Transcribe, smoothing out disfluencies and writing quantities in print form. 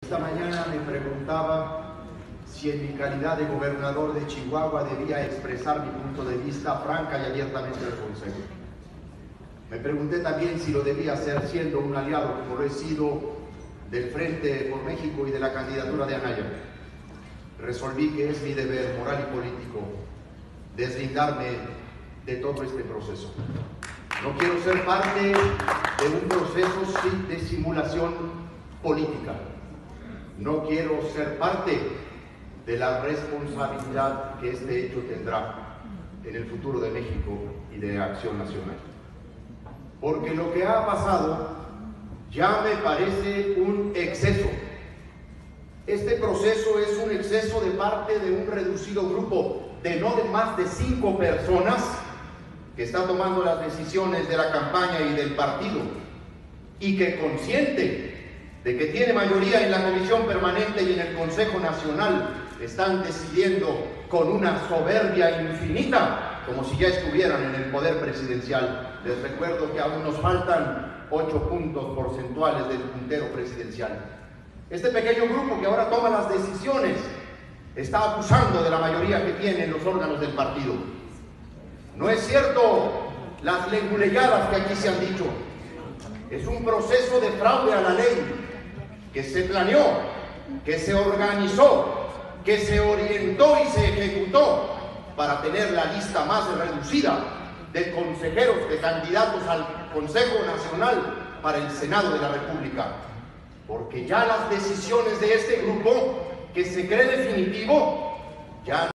Esta mañana me preguntaba si en mi calidad de gobernador de Chihuahua debía expresar mi punto de vista franca y abiertamente al Consejo. Me pregunté también si lo debía hacer siendo un aliado, como lo he sido, del Frente por México y de la candidatura de Anaya. Resolví que es mi deber moral y político deslindarme de todo este proceso. No quiero ser parte de un proceso de simulación política. No quiero ser parte de la responsabilidad que este hecho tendrá en el futuro de México y de Acción Nacional. Porque lo que ha pasado ya me parece un exceso. Este proceso es un exceso de parte de un reducido grupo de no más de 5 personas que está tomando las decisiones de la campaña y del partido, y que, consciente de que tiene mayoría en la Comisión Permanente y en el Consejo Nacional, están decidiendo con una soberbia infinita, como si ya estuvieran en el poder presidencial. Les recuerdo que aún nos faltan 8 puntos porcentuales del puntero presidencial. Este pequeño grupo que ahora toma las decisiones está abusando de la mayoría que tienen los órganos del partido. No es cierto las leguleyadas que aquí se han dicho. Es un proceso de fraude a la ley que se planeó, que se organizó, que se orientó y se ejecutó para tener la lista más reducida de consejeros, de candidatos al Consejo Nacional para el Senado de la República. Porque ya las decisiones de este grupo, que se cree definitivo, ya